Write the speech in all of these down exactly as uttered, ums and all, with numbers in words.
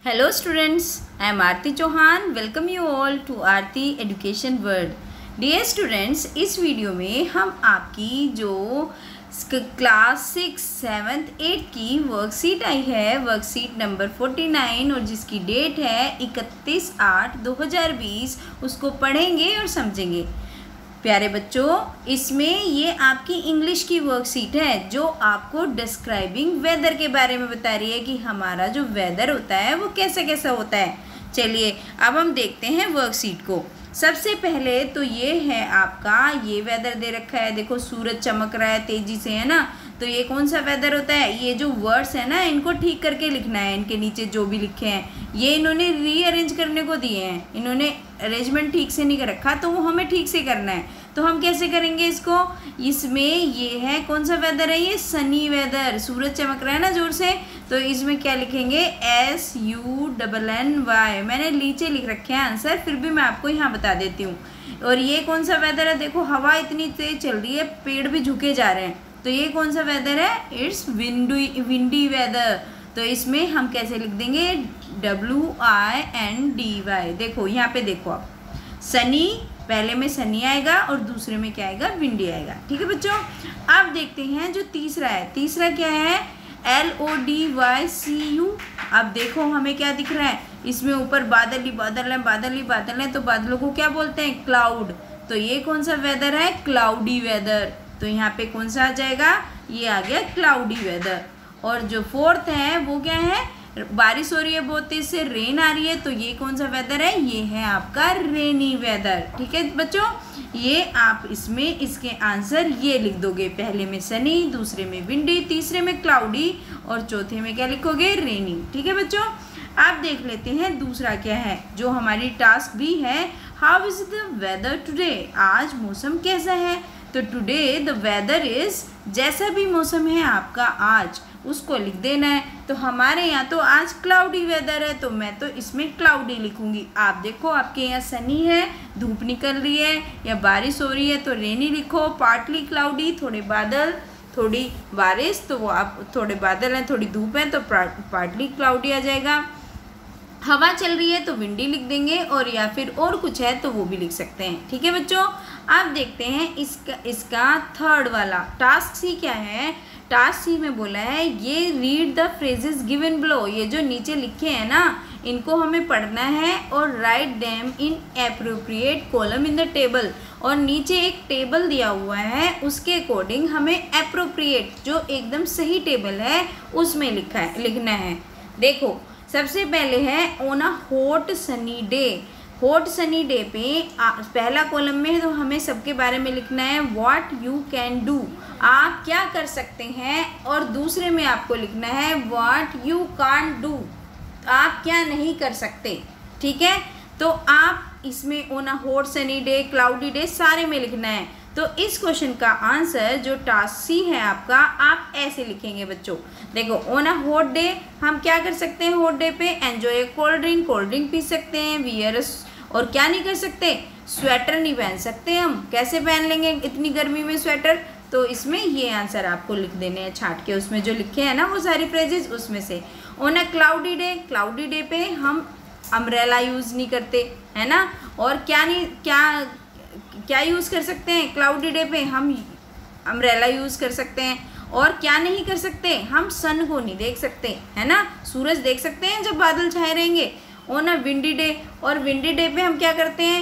Hello students, I am Aarti Chauhan. Welcome you all to Aarti Education World. Dear students, इस video में हम आपकी जो class six seventh eight की worksheet आई है, वर्कशीट नंबर फोर्टी नाइन और जिसकी डेट है इकतीस आठ दो हज़ार बीस, उसको पढ़ेंगे और समझेंगे। प्यारे बच्चों, इसमें ये आपकी इंग्लिश की वर्कशीट है जो आपको डिस्क्राइबिंग वेदर के बारे में बता रही है कि हमारा जो वेदर होता है वो कैसा कैसा होता है। चलिए अब हम देखते हैं वर्कशीट को। सबसे पहले तो ये है आपका, ये वेदर दे रखा है, देखो सूरज चमक रहा है तेज़ी से, है ना। तो ये कौन सा वेदर होता है? ये जो वर्ड्स है ना, इनको ठीक करके लिखना है। इनके नीचे जो भी लिखे हैं ये इन्होंने रीअरेंज करने को दिए हैं, इन्होंने अरेंजमेंट ठीक से नहीं कर रखा, तो वो हमें ठीक से करना है। तो हम कैसे करेंगे इसको? इसमें ये है कौन सा वेदर है? ये सनी वेदर, सूरज चमक रहा है ना जोर से, तो इसमें क्या लिखेंगे? S U double N Y. मैंने नीचे लिख रखे हैं आंसर, फिर भी मैं आपको यहाँ बता देती हूँ। और ये कौन सा वेदर है? देखो हवा इतनी तेज चल रही है, पेड़ भी झुके जा रहे हैं, तो ये कौन सा वेदर है? It's windy windy weather. तो इसमें हम कैसे लिख देंगे? W I N D Y. देखो यहाँ पे देखो आप, सनी पहले में सनी आएगा और दूसरे में क्या आएगा? विंडी आएगा। ठीक है बच्चों, अब देखते हैं जो तीसरा है। तीसरा क्या है? L O D Y C U. अब देखो हमें क्या दिख रहा है? इसमें ऊपर बादल ही बादल है, बादल ही बादल है, तो बादलों को क्या बोलते हैं? क्लाउड। तो ये कौन सा वेदर है? Cloudy weather. तो यहाँ पे कौन सा आ जाएगा? ये आ गया क्लाउडी वेदर। और जो फोर्थ है वो क्या है? बारिश हो रही है बहुत तेज से, रेन आ रही है, तो ये कौन सा वेदर है? ये है आपका रेनी वेदर। ठीक है बच्चों, ये आप इसमें इसके आंसर ये लिख दोगे, पहले में सनी, दूसरे में विंडी, तीसरे में क्लाउडी और चौथे में क्या लिखोगे? रेनी। ठीक है बच्चों, आप देख लेते हैं दूसरा क्या है जो हमारी टास्क भी है। How is the weather today? आज मौसम कैसा है? तो टुडे द वेदर इज, जैसा भी मौसम है आपका आज उसको लिख देना है। तो हमारे यहाँ तो आज क्लाउडी वेदर है, तो मैं तो इसमें क्लाउडी लिखूंगी। आप देखो आपके यहाँ सनी है, धूप निकल रही है, या बारिश हो रही है तो रेनी लिखो, पार्टली क्लाउडी, थोड़े बादल थोड़ी बारिश, तो वो आप थोड़े बादल हैं थोड़ी धूप है तो पार्टली क्लाउडी आ जाएगा। हवा चल रही है तो विंडी लिख देंगे, और या फिर और कुछ है तो वो भी लिख सकते हैं। ठीक है बच्चों, आप देखते हैं इसका इसका थर्ड वाला टास्क सी क्या है। टास्क सी में बोला है ये read the phrases given below. ये जो नीचे लिखे हैं ना, इनको हमें पढ़ना है और write them in appropriate column in the table. और नीचे एक टेबल दिया हुआ है, उसके अकॉर्डिंग हमें एप्रोप्रिएट जो एकदम सही टेबल है उसमें लिखा है लिखना है। देखो सबसे पहले है on a hot sunny day. Hot sunny day पे आ, पहला कॉलम में है तो हमें सबके बारे में लिखना है व्हाट यू कैन डू, आप क्या कर सकते हैं। और दूसरे में आपको लिखना है व्हाट यू कांट डू, आप क्या नहीं कर सकते। ठीक है, तो आप इसमें on a hot sunny day, cloudy day सारे में लिखना है। तो इस क्वेश्चन का आंसर जो टास्क सी है आपका, आप ऐसे लिखेंगे बच्चों। देखो ऑन अ हॉट डे हम क्या कर सकते हैं? हॉट डे पे enjoy cold drink, cold drink पी सकते हैं, वियर, और क्या नहीं कर सकते? स्वेटर नहीं पहन सकते। हम कैसे पहन लेंगे इतनी गर्मी में स्वेटर? तो इसमें ये आंसर आपको लिख देने हैं छाट के, उसमें जो लिखे हैं ना वो सारी फ्रेजेस उसमें से। On a cloudy day, cloudy day पे हम अम्ब्रेला यूज़ नहीं करते, है ना। और क्या नहीं क्या क्या यूज़ कर सकते हैं? क्लाउडी डे पे हम अम्ब्रेला यूज़ कर सकते हैं। और क्या नहीं कर सकते? हम सन को नहीं देख सकते, है ना, सूरज देख सकते हैं जब बादल छाए रहेंगे। ऑन अ विंडी डे, और विंडी डे पे हम क्या करते हैं?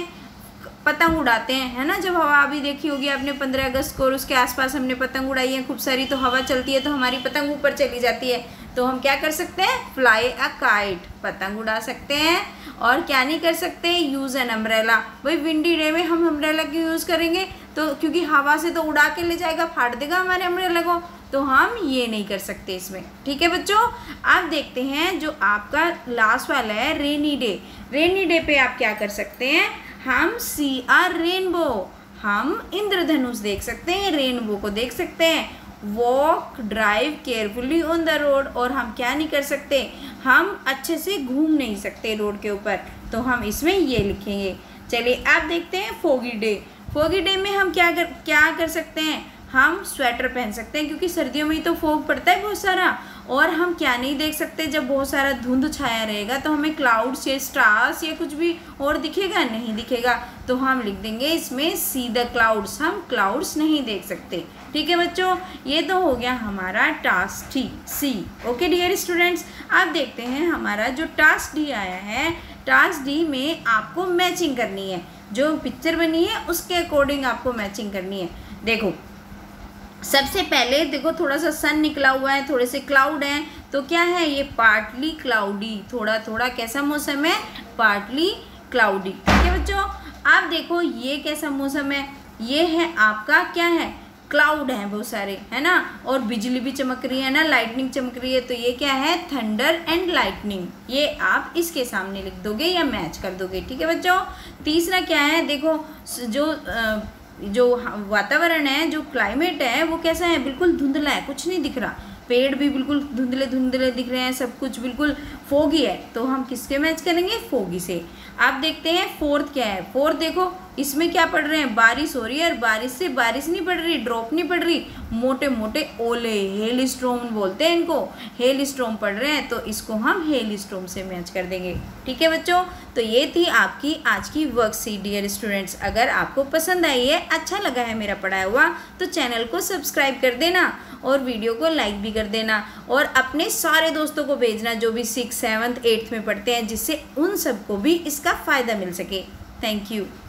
पतंग उड़ाते हैं, है ना। जब हवा अभी देखी होगी आपने पंद्रह अगस्त को और उसके आसपास हमने पतंग उड़ाई है खूब सारी, तो हवा चलती है तो हमारी पतंग ऊपर चली जाती है, तो हम क्या कर सकते हैं? फ्लाई अ काइट, पतंग उड़ा सकते हैं। और क्या नहीं कर सकते? Use an umbrella. भाई विंडी डे में हम अम्ब्रेला क्यों यूज़ करेंगे? तो क्योंकि हवा से तो उड़ा के ले जाएगा, फाड़ देगा हमारे अम्ब्रेला को, तो हम ये नहीं कर सकते इसमें। ठीक है बच्चों, आप देखते हैं जो आपका लास्ट वाला है रेनी डे। रेनी डे पे आप क्या कर सकते हैं? हम सी आर रेनबो, हम इंद्रधनुष देख सकते हैं, रेनबो को देख सकते हैं। Walk drive carefully on the road, और हम क्या नहीं कर सकते? हम अच्छे से घूम नहीं सकते रोड के ऊपर, तो हम इसमें ये लिखेंगे। चलिए आप देखते हैं फोगी डे। फोगी डे में हम क्या कर क्या कर सकते हैं? हम स्वेटर पहन सकते हैं क्योंकि सर्दियों में ही तो फोग पड़ता है बहुत सारा, और हम क्या नहीं देख सकते, जब बहुत सारा धुंध छाया रहेगा तो हमें क्लाउड्स या स्टार्स या कुछ भी और दिखेगा, नहीं दिखेगा। तो हम लिख देंगे इसमें सी द क्लाउड्स, हम क्लाउड्स नहीं देख सकते। ठीक है बच्चों, ये तो हो गया हमारा task D C. Okay dear students, अब देखते हैं हमारा जो टास्क डी आया है। टास्क डी में आपको मैचिंग करनी है, जो पिक्चर बनी है उसके अकॉर्डिंग आपको मैचिंग करनी है। देखो सबसे पहले देखो थोड़ा सा सन निकला हुआ है, थोड़े से क्लाउड हैं, तो क्या है ये पार्टली क्लाउडी, थोड़ा थोड़ा कैसा मौसम है, पार्टली क्लाउडी। ठीक है बच्चों, आप देखो ये कैसा मौसम है, ये है आपका क्या है, क्लाउड है बहुत सारे, है ना, और बिजली भी चमक रही है ना, लाइटनिंग चमक रही है, तो ये क्या है, थंडर एंड लाइटनिंग। ये आप इसके सामने लिख दोगे या मैच कर दोगे। ठीक है बच्चों, तीसरा क्या है, देखो जो आ, जो वातावरण है, जो क्लाइमेट है वो कैसा है, बिल्कुल धुंधला है, कुछ नहीं दिख रहा, पेड़ भी बिल्कुल धुंधले धुंधले दिख रहे हैं, सब कुछ बिल्कुल फोगी है, तो हम किसके मैच करेंगे, फोगी से। आप देखते हैं फोर्थ क्या है, फोर्थ देखो इसमें क्या पड़ रहे हैं, बारिश हो रही है, और बारिश से बारिश नहीं पड़ रही, ड्रॉप नहीं पड़ रही, मोटे मोटे ओले, हेल स्टॉर्म बोलते हैं इनको, हेल स्टॉर्म पड़ रहे हैं, तो इसको हम हेल स्टॉर्म से मैच कर देंगे। ठीक है बच्चों, तो ये थी आपकी आज की वर्कशीट डियर स्टूडेंट्स। अगर आपको पसंद आई है, अच्छा लगा है मेरा पढ़ाया हुआ, तो चैनल को सब्सक्राइब कर देना और वीडियो को लाइक भी कर देना, और अपने सारे दोस्तों को भेजना जो भी सिक्स सेवन्थ एट्थ में पढ़ते हैं, जिससे उन सबको भी इसका फ़ायदा मिल सके। Thank you.